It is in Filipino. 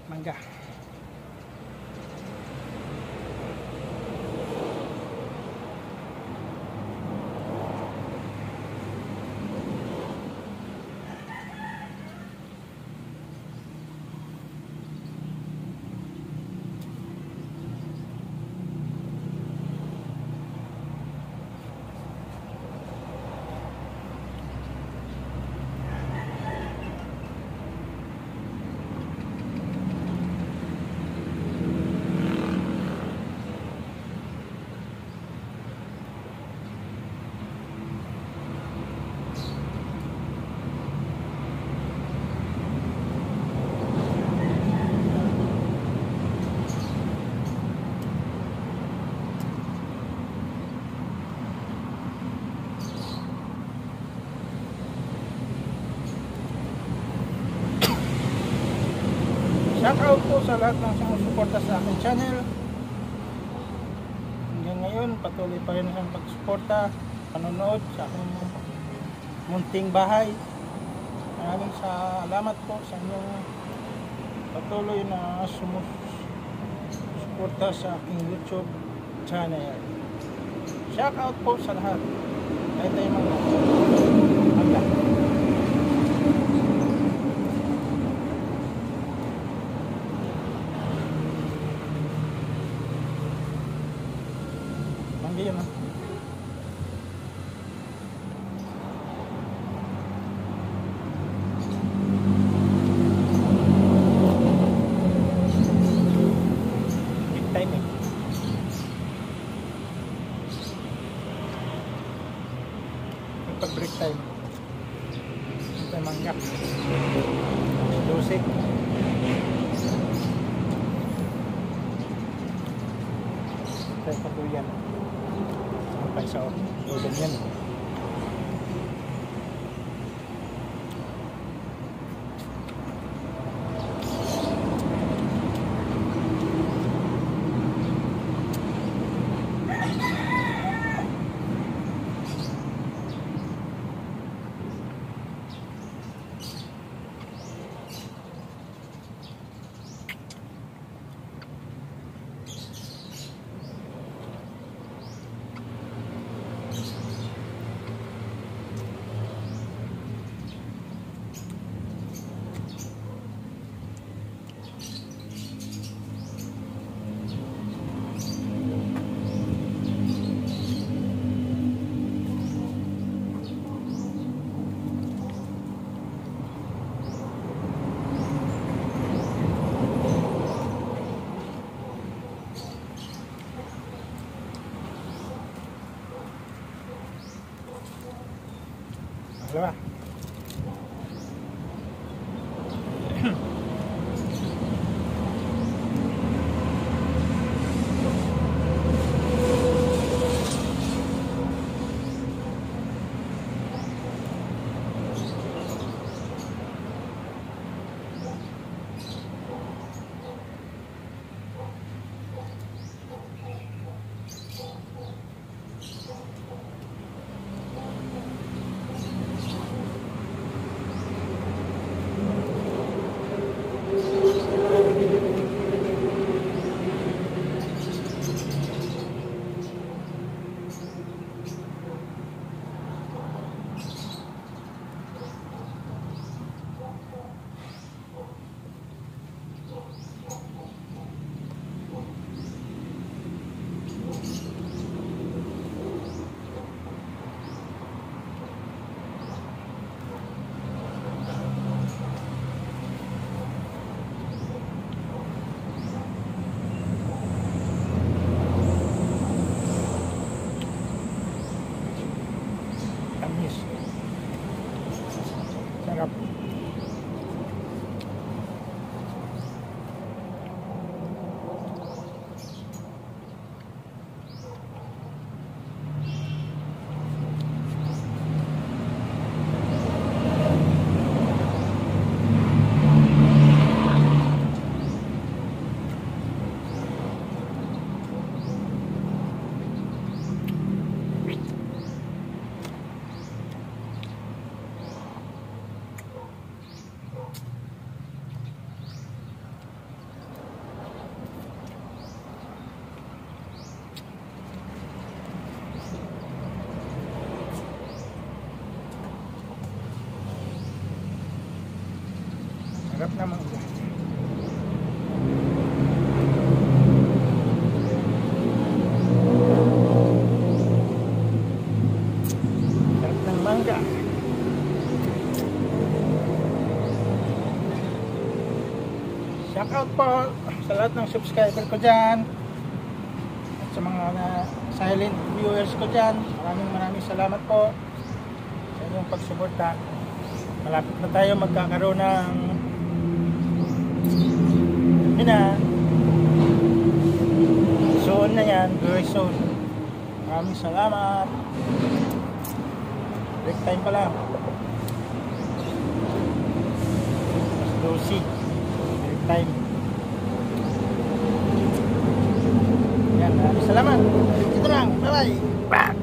mangga. Shout out po sa lahat ng sumusuporta sa aking channel. Hanggang ngayon, patuloy pa rin ang pagsuporta, panonood sa aking munting bahay. Maraming salamat po sa inyong patuloy na sumusuporta sa aking YouTube channel. Shout out po sa lahat. Kahit tayo magka. Yan ah. Big time eh. Pag-break time. Ito yung mangga. Dosig. Ito yung patuyan. Sa organ yan. Dalawa. Sarap. Sarap na mangga. Sarap ng mangga. Shout out po sa lahat ng subscriber ko dyan at sa mga silent viewers ko dyan. Maraming salamat po sa inyong pagsuporta. Malapit na tayo magkakaroon ng soon na yan, very soon. Maraming salamat. Break time pala. Lucy time. Yan, maraming salamat. Ito lang. Bye-bye.